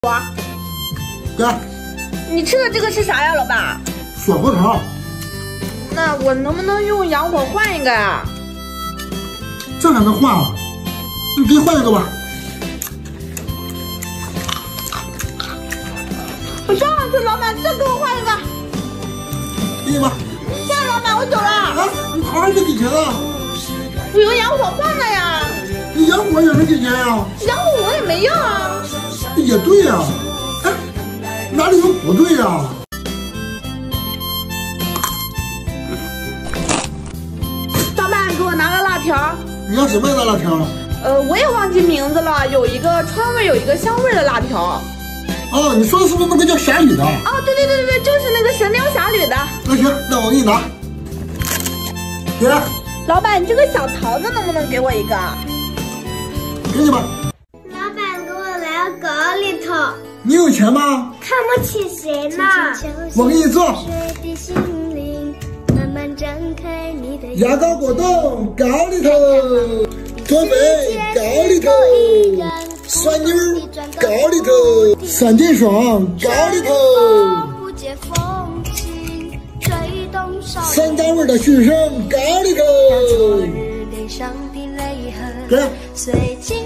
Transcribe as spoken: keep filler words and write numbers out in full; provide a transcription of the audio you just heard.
我给， 你吃的这个是啥呀，老板？ 酸核桃。 那我能不能用洋火换一个呀？ 这还能换啊？你给你换一个吧。 我上去，老板，再给我换一个。 给你吧。 谢谢老板，我走了。 啊，你好好给给钱啊！ 我用洋火换的呀。 你洋火也没给钱呀？ 洋火我也没要啊。 也对呀、啊，哎，哪里有不对呀、啊？ 老板，给我拿个辣条。 你要什么样的辣条？ 呃，我也忘记名字了，有一个川味，有一个香味的辣条。 哦，你说的是不是那个叫侠侣的？ 哦，对对对对对，就是那个神雕侠侣的。 那行，那我给你拿。给。 老板，这个小桃子能不能给我一个？ 给你吧。 老板，给我来个高丽头。 你有钱吗？ 看不起谁呢？ 我给你做。牙膏果冻高丽头，脱肥高丽头，酸妞高丽头，三件爽高丽头，三大味的畜生高丽头。给。